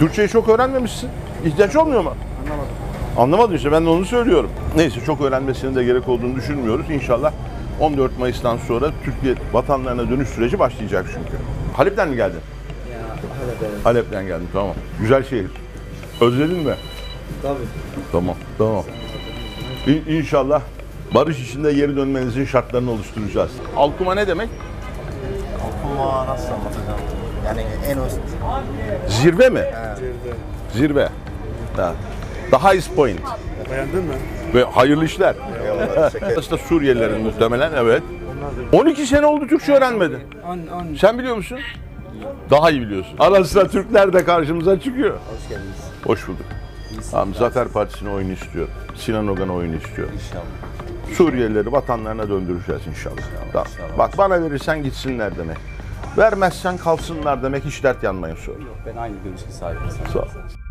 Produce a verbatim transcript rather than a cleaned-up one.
Türkçeyi çok öğrenmemişsin. İhtiyaç olmuyor mu? Anlamadım. Anlamadın işte, ben de onu söylüyorum. Neyse, çok öğrenmesinin de gerek olduğunu düşünmüyoruz. İnşallah on dört Mayıs'tan sonra Türkiye vatanlarına dönüş süreci başlayacak çünkü. Halep'ten mi geldin? Ya Halep'e. Halep'ten geldim, tamam. Güzel şehir. Özledin mi? Tabii. Tamam, tamam. İn- İnşallah barış içinde geri dönmenizin şartlarını oluşturacağız. Alkuma ne demek? Okuma nasıl anlatacağım? Yani en üst. Zirve mi? Cirde. Zirve. Ha. The highest point. Beğendin mi? Ve hayırlı işler. Eyvallah, şeker. Aslında Suriyelilerin muhtemelen, evet. on iki sene oldu Türkçe öğrenmedi. An, an. Sen biliyor musun? Daha iyi biliyorsun. Ara sıra Türkler de karşımıza çıkıyor. Hoş geldiniz. Hoş bulduk. Tamam, Zafer Partisi'nin oyunu istiyor. Sinan Ogan oyunu istiyor. İnşallah. Suriyelileri vatanlarına döndüreceğiz inşallah. Tamam. inşallah. Bak, bana verirsen gitsinler demek. Vermezsen kalsınlar demek, hiç dert yanmayın sonra. Ben aynı görüşe sahibim. Sağ ol.